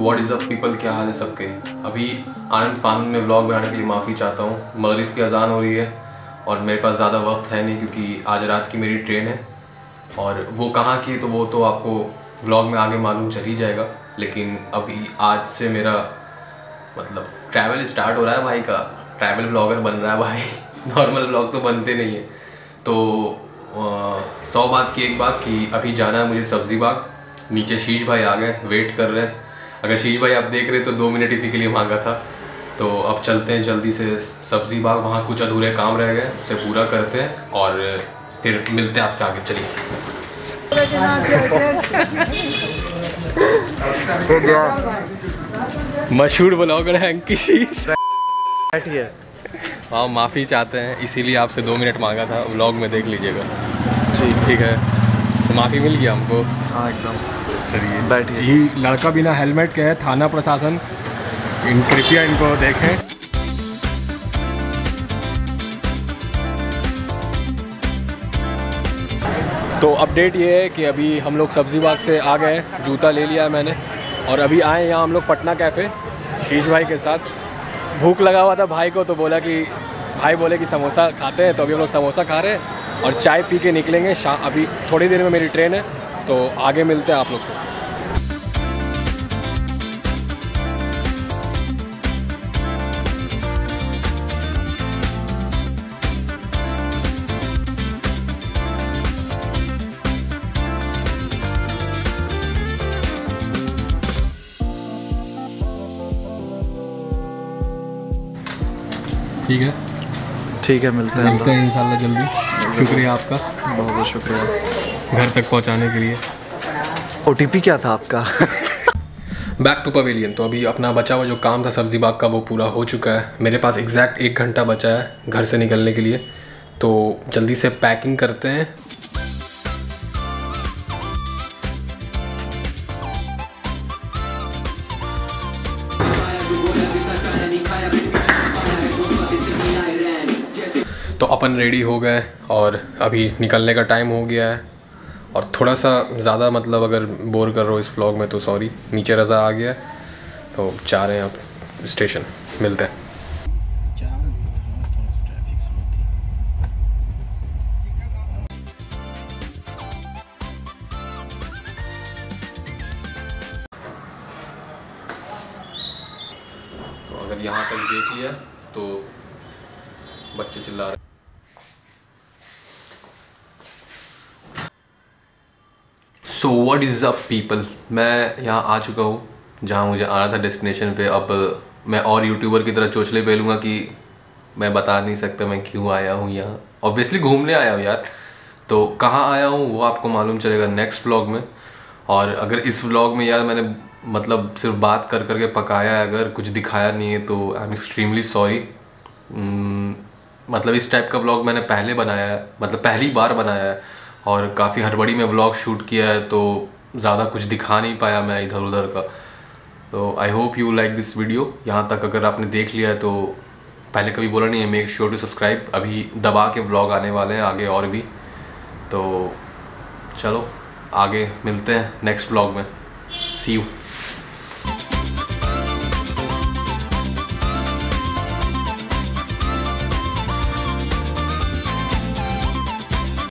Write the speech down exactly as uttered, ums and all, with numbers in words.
What is up people, क्या हाल है सबके। अभी आनंद फानंद में व्लॉग बनाने के लिए माफ़ी चाहता हूँ। मगरिब की अजान हो रही है और मेरे पास ज़्यादा वक्त है नहीं क्योंकि आज रात की मेरी ट्रेन है और वो कहाँ की तो वो तो आपको व्लॉग में आगे मालूम चल ही जाएगा। लेकिन अभी आज से मेरा मतलब ट्रैवल स्टार्ट हो रहा है भाई का, ट्रैवल व्लॉगर बन रहा है भाई। नॉर्मल व्लॉग तो बनते नहीं है। तो आ, सौ बात की एक बात कि अभी जाना है मुझे सब्ज़ी बाग। नीचे शीश भाई आ गए, वेट कर रहे हैं। अगर शीश भाई आप देख रहे तो दो मिनट इसी के लिए मांगा था। तो अब चलते हैं जल्दी से सब्ज़ी बाग, वहाँ कुछ अधूरे काम रह गए उसे पूरा करते हैं और फिर मिलते हैं आपसे आगे। चलिए। मशहूर ब्लॉगर है अंकित। बैठिए। हाँ माफ़ी चाहते हैं, इसीलिए आपसे दो मिनट मांगा था, व्लॉग में देख लीजिएगा। जी ठीक है, तो माफ़ी मिल गया हमको। हाँ एकदम। चलिए बैठिए। ये लड़का बिना हेलमेट के है, थाना प्रशासन इन कृपया इनको देखें। तो अपडेट ये है कि अभी हम लोग सब्ज़ी बाग से आ गए हैं, जूता ले लिया है मैंने और अभी आए यहाँ हम लोग पटना कैफ़े शीश भाई के साथ। भूख लगा हुआ था भाई को तो बोला कि भाई बोले कि समोसा खाते हैं, तो अभी हम लोग समोसा खा रहे हैं और चाय पी के निकलेंगे। शाम अभी थोड़ी देर में मेरी ट्रेन है, तो आगे मिलते हैं आप लोग से। ठीक है ठीक है, मिलते हैं मिलते हैं इंशाल्लाह जल्दी। शुक्रिया आपका, बहुत बहुत शुक्रिया घर तक पहुंचाने के लिए। ओ टी पी क्या था आपका? Back to pavilion. तो अभी अपना बचा हुआ जो काम था सब्ज़ी बाग का वो पूरा हो चुका है। मेरे पास एग्जैक्ट एक घंटा बचा है घर से निकलने के लिए, तो जल्दी से पैकिंग करते हैं। तो अपन रेडी हो गए और अभी निकलने का टाइम हो गया है और थोड़ा सा ज़्यादा मतलब अगर बोर कर रहे हो इस व्लॉग में तो सॉरी। नीचे रज़ा आ गया तो जा रहे हैं अब स्टेशन, मिलते हैं। तो अगर यहाँ तक देख लिया तो बच्चे चिल्ला रहे। So what is up people, मैं यहाँ आ चुका हूँ जहाँ मुझे आना था डेस्टिनेशन पे। अब मैं और यूट्यूबर की तरह चोचले पेलूँगा कि मैं बता नहीं सकता मैं क्यों आया हूँ यहाँ। ऑब्वियसली घूमने आया हूँ यार, तो कहाँ आया हूँ वो आपको मालूम चलेगा नेक्स्ट व्लॉग में। और अगर इस व्लॉग में यार मैंने मतलब सिर्फ बात कर करके पकाया है, अगर कुछ दिखाया नहीं है तो आई एम एक्सट्रीमली सॉरी। मतलब इस टाइप का व्लॉग मैंने पहले बनाया है, मतलब पहली बार बनाया है और काफ़ी हड़बड़ी में व्लॉग शूट किया है, तो ज़्यादा कुछ दिखा नहीं पाया मैं इधर उधर का। तो I hope you like this video. यहाँ तक अगर आपने देख लिया है तो पहले कभी बोला नहीं है, मेक श्योर टू सब्सक्राइब। अभी दबा के व्लॉग आने वाले हैं आगे और भी। तो चलो आगे मिलते हैं नेक्स्ट व्लॉग में। See you.